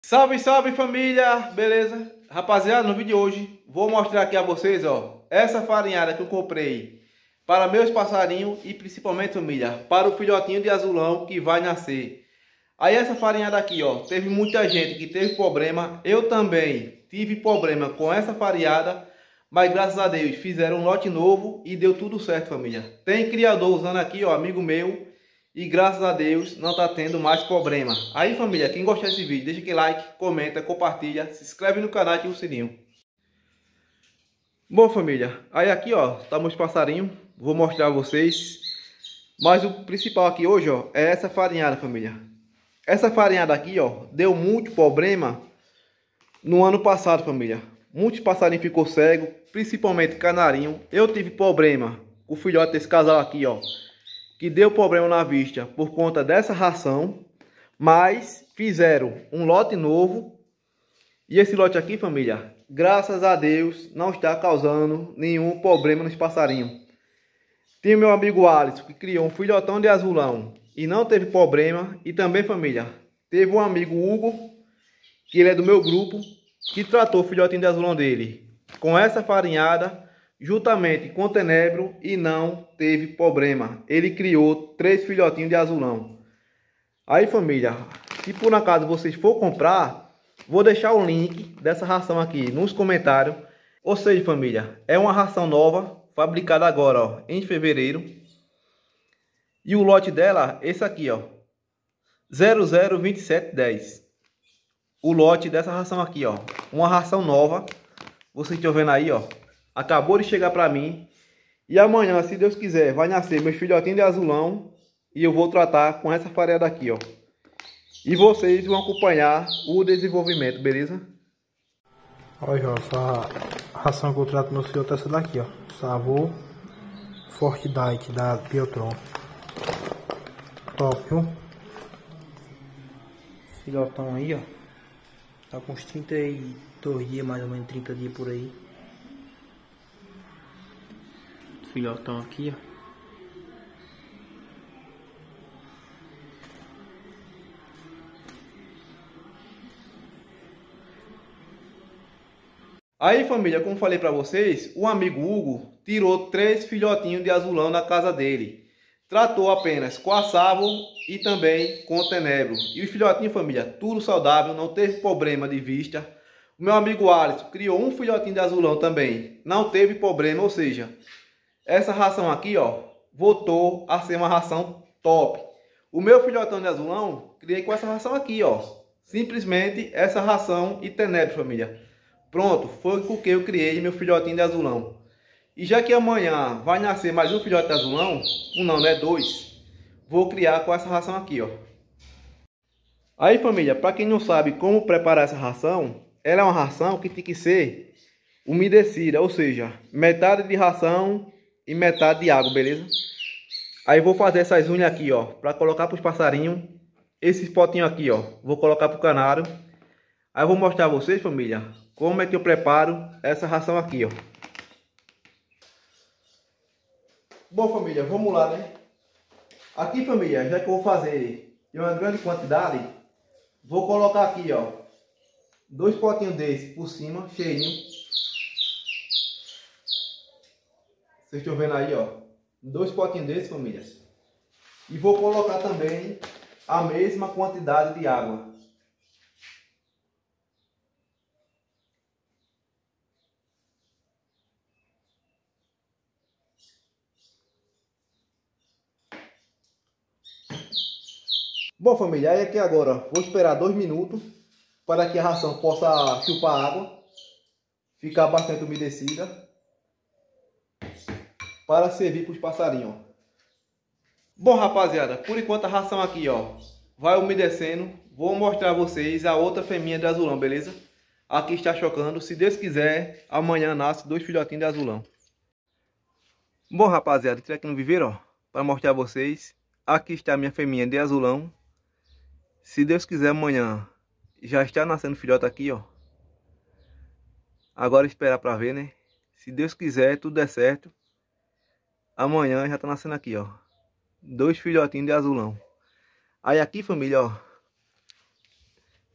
Salve, salve família, beleza? Rapaziada, no vídeo de hoje vou mostrar aqui a vocês, ó, essa farinhada que eu comprei para meus passarinhos e principalmente, família, para o filhotinho de azulão que vai nascer. Aí essa farinhada aqui, ó, teve muita gente que teve problema, eu também tive problema com essa farinhada, mas graças a Deus fizeram um lote novo e deu tudo certo, família. Tem criador usando aqui, ó, amigo meu. E graças a Deus não está tendo mais problema. Aí família, quem gostar desse vídeo, deixa aquele like, comenta, compartilha, se inscreve no canal e ativa o sininho. Bom família, aí aqui ó, tá meus passarinhos, vou mostrar a vocês. Mas o principal aqui hoje ó, é essa farinhada família. Essa farinhada aqui ó, deu muito problema no ano passado família. Muitos passarinhos ficou cego, principalmente canarinho. Eu tive problema com o filhote desse casal aqui ó, que deu problema na vista por conta dessa ração, mas fizeram um lote novo. E esse lote aqui, família, graças a Deus, não está causando nenhum problema nos passarinhos. Tem o meu amigo Alisson, que criou um filhotão de azulão e não teve problema. E também, família, teve um amigo Hugo, que ele é do meu grupo, que tratou o filhotinho de azulão dele com essa farinhada, juntamente com o tenebro, e não teve problema. Ele criou 3 filhotinhos de azulão. Aí família, se por acaso vocês for comprar, vou deixar o link dessa ração aqui nos comentários. Ou seja família, é uma ração nova, fabricada agora ó, em fevereiro. E o lote dela, esse aqui ó, 002710. O lote dessa ração aqui ó, uma ração nova. Vocês estão vendo aí ó, acabou de chegar para mim. E amanhã, se Deus quiser, vai nascer meus filhotinhos de azulão. E eu vou tratar com essa farinhada aqui, ó. E vocês vão acompanhar o desenvolvimento, beleza? Olha, ó, essa ração que eu trato meu filhote é essa daqui, ó. Savô Forte Diet da Biotron. Top, viu? Filhotão aí, ó. Tá com uns 32 dias, mais ou menos 30 dias por aí. Filhotão aqui, ó. Aí família, como falei para vocês, o amigo Hugo tirou 3 filhotinhos de azulão da casa dele. Tratou apenas com a Savô e também com o tenebro. E os filhotinhos, família, tudo saudável, não teve problema de vista. O meu amigo Alisson criou um filhotinho de azulão também, não teve problema, ou seja, essa ração aqui, ó, voltou a ser uma ração top. O meu filhotão de azulão, criei com essa ração aqui, ó. Simplesmente essa ração e tenebro, família. Pronto, foi com que eu criei meu filhotinho de azulão. E já que amanhã vai nascer mais um filhote de azulão, um não, né? 2. Vou criar com essa ração aqui, ó. Aí, família, para quem não sabe como preparar essa ração, ela é uma ração que tem que ser umedecida, ou seja, metade de ração e metade de água, beleza? Aí vou fazer essas unhas aqui, ó, para colocar para os passarinhos. Esses potinhos aqui, ó, vou colocar para o canário. Aí eu vou mostrar a vocês, família, como é que eu preparo essa ração aqui, ó. Bom, família, vamos lá, né? Aqui, família, já que eu vou fazer em uma grande quantidade, vou colocar aqui, ó, 2 potinhos desses por cima, cheinho. Vocês estão vendo aí, ó, 2 potinhos desses, família. E vou colocar também a mesma quantidade de água. Bom família, aí aqui agora vou esperar 2 minutos para que a ração possa chupar água, ficar bastante umedecida, para servir para os passarinhos. Bom rapaziada, por enquanto a ração aqui ó, vai umedecendo, vou mostrar a vocês a outra fêmea de azulão, beleza? Aqui está chocando, se Deus quiser, amanhã nasce 2 filhotinhos de azulão. Bom rapaziada, estou aqui no viveiro ó, para mostrar a vocês, aqui está a minha fêmea de azulão. Se Deus quiser, amanhã já está nascendo filhote aqui, ó. Agora esperar para ver, né? Se Deus quiser, tudo der certo. Amanhã já está nascendo aqui, ó. 2 filhotinhos de azulão. Aí aqui, família, ó.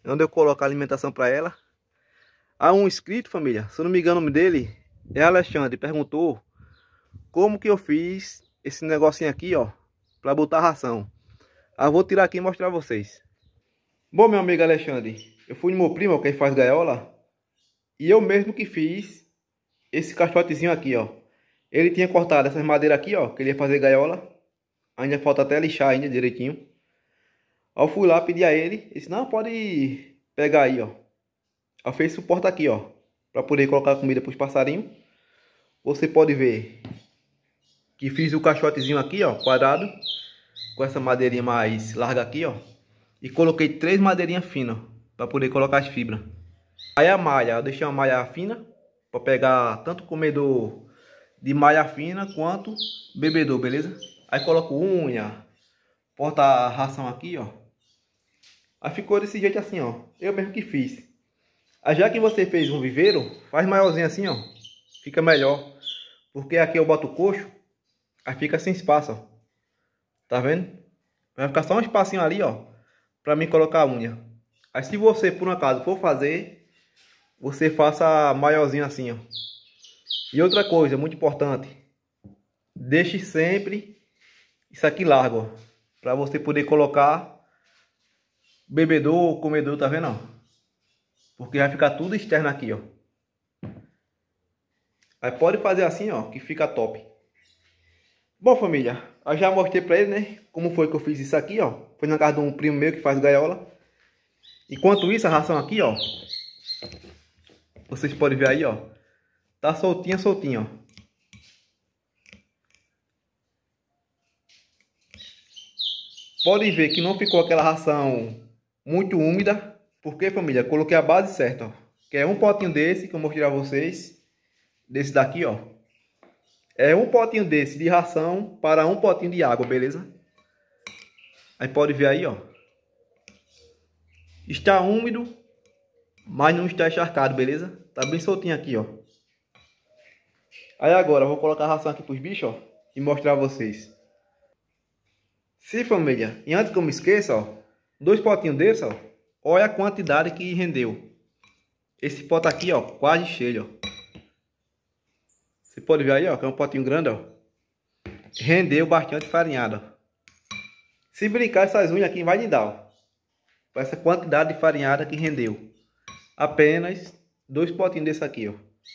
É onde eu coloco a alimentação para ela. Há um inscrito, família, se eu não me engano o nome dele é Alexandre, perguntou como que eu fiz esse negocinho aqui, ó, para botar ração. Eu vou tirar aqui e mostrar a vocês. Bom, meu amigo Alexandre, eu fui no meu primo, que faz gaiola, e eu mesmo que fiz esse caixotezinho aqui, ó. Ele tinha cortado essas madeiras aqui, ó, que ele ia fazer gaiola. Ainda falta até lixar ainda direitinho. Aí eu fui lá, pedi a ele. Ele disse, não, pode pegar aí, ó. Eu fiz suporte aqui, ó, para poder colocar comida para os passarinhos. Você pode ver que fiz o caixotezinho aqui, ó, quadrado, com essa madeirinha mais larga aqui, ó. E coloquei 3 madeirinhas finas para poder colocar as fibras. Aí a malha, eu deixei uma malha fina para pegar tanto comedor de malha fina quanto bebedor, beleza? Aí coloco unha, porta a ração aqui, ó. Aí ficou desse jeito assim, ó. Eu mesmo que fiz. Aí já que você fez um viveiro, faz maiorzinho assim, ó. Fica melhor. Porque aqui eu boto o coxo, aí fica sem espaço, ó. Tá vendo? Vai ficar só um espacinho ali, ó, pra mim colocar a unha. Aí se você, por um acaso, for fazer, você faça maiorzinho assim, ó. E outra coisa, muito importante. Deixe sempre isso aqui largo, ó. Pra você poder colocar bebedor, comedor, tá vendo, ó? Porque vai ficar tudo externo aqui, ó. Aí pode fazer assim, ó, que fica top. Bom, família, eu já mostrei pra ele, né, como foi que eu fiz isso aqui, ó. Foi na casa de um primo meu que faz gaiola. Enquanto isso, a ração aqui, ó, vocês podem ver aí, ó, tá soltinha, soltinha, ó. Podem ver que não ficou aquela ração muito úmida. Porque, família, coloquei a base certa, ó. Que é um potinho desse que eu mostrei a vocês. Desse daqui, ó. É um potinho desse de ração para um potinho de água, beleza? Aí pode ver aí, ó. Está úmido, mas não está encharcado, beleza? Tá bem soltinho aqui, ó. Aí agora eu vou colocar a ração aqui pros bichos, ó. E mostrar a vocês. Sim, família. E antes que eu me esqueça, ó. 2 potinhos desses, ó. Olha a quantidade que rendeu. Esse pote aqui, ó, quase cheio, ó. Você pode ver aí, ó, que é um potinho grande, ó. Rendeu bastante farinhada, ó. Se brincar, essas unhas aqui vai lhe dar, ó. Com essa quantidade de farinhada que rendeu. Apenas 2 potinhos desse aqui, ó.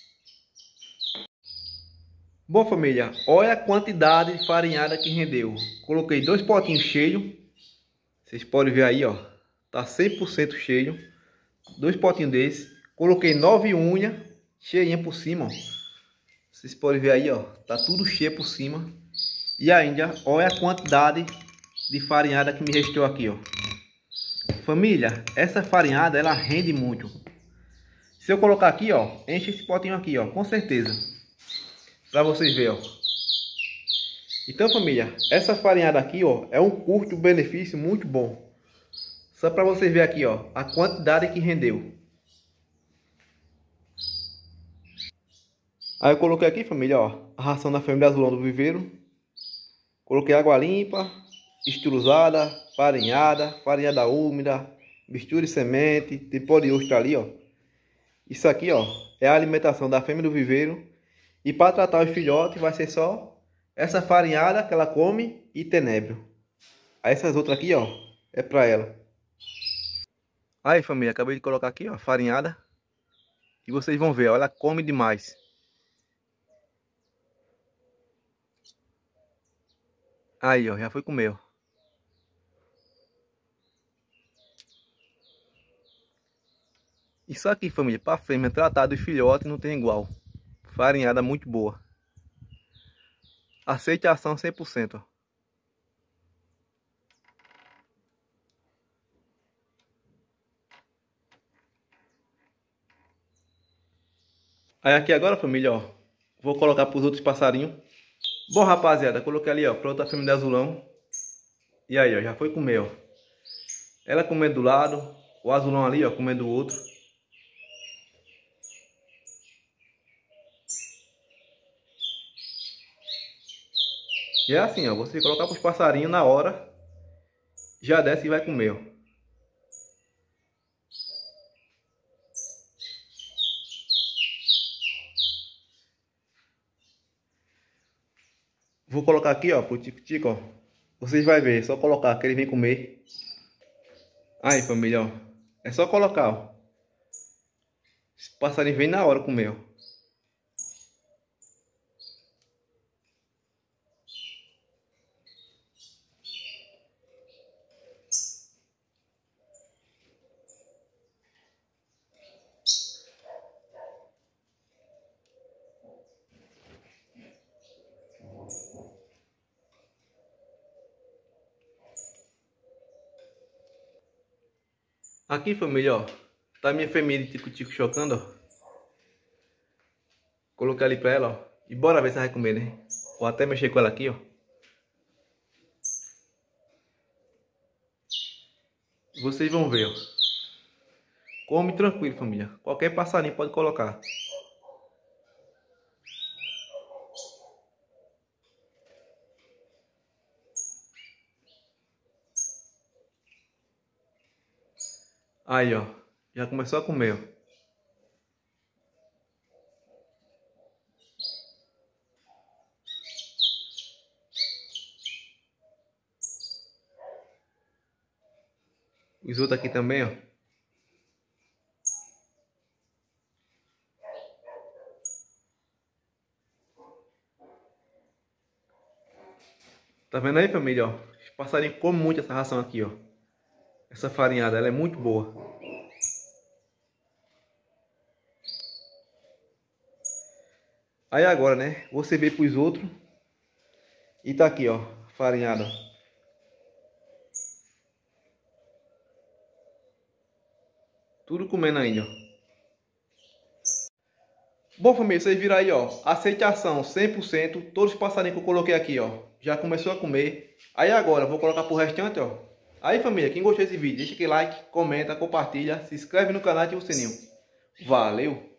Bom, família, olha a quantidade de farinhada que rendeu. Coloquei 2 potinhos cheios. Vocês podem ver aí, ó. Tá 100% cheio. 2 potinhos desse. Coloquei 9 unhas cheinha por cima, ó. Vocês podem ver aí, ó. Tá tudo cheio por cima. E ainda, olha a quantidade de farinhada que me restou aqui, ó. Família, essa farinhada, ela rende muito. Se eu colocar aqui, ó, enche esse potinho aqui, ó, com certeza. Pra vocês verem, ó. Então, família, essa farinhada aqui, ó, é um custo-benefício muito bom. Só para vocês verem aqui, ó, a quantidade que rendeu. Aí eu coloquei aqui, família, ó, a ração da fêmea azulão do viveiro. Coloquei água limpa, estruzada, farinhada úmida, mistura de semente, tem pó de ostra ali, ó. Isso aqui, ó, é a alimentação da fêmea do viveiro. E para tratar os filhotes vai ser só essa farinhada que ela come e tenebro. Aí essas outras aqui, ó, é para ela. Aí, família, acabei de colocar aqui, ó, farinhada. E vocês vão ver, ó, ela come demais. Aí, ó, já foi comer, ó. Isso aqui, família, para fêmea tratar dos filhotes não tem igual. Farinhada muito boa. Aceitação 100%, ó. Aí aqui agora, família, ó, vou colocar para os outros passarinhos. Bom, rapaziada, coloquei ali, ó, para outra fêmea de azulão. E aí, ó, já foi comer, ó. Ela comendo do lado, o azulão ali, ó, comendo do outro. E é assim, ó, você colocar para os passarinhos na hora, já desce e vai comer, ó. Vou colocar aqui, ó, pro tico-tico, ó. Vocês vão ver, é só colocar que ele vem comer. Aí, família, ó. É só colocar, ó. Esse passarinho vem na hora comer, ó. Aqui, família, ó. Tá minha família de tico-tico chocando, ó. Coloquei ali pra ela, ó. E bora ver se ela vai comer, né? Vou até mexer com ela aqui, ó. Vocês vão ver, ó. Come tranquilo, família. Qualquer passarinho pode colocar. Aí, ó. Já começou a comer, ó. Os outros aqui também, ó. Tá vendo aí, família, ó? Os passarinhos comem muito essa ração aqui, ó. Essa farinhada, ela é muito boa. Aí agora, né? Você vê pros outros. E tá aqui, ó. Farinhada, ó. Tudo comendo ainda, ó. Bom, família, vocês viram aí, ó. Aceitação 100%. Todos os passarinhos que eu coloquei aqui, ó. Já começou a comer. Aí agora, vou colocar pro restante, ó. Aí, família, quem gostou desse vídeo, deixa aquele like, comenta, compartilha, se inscreve no canal e ativa o sininho. Valeu!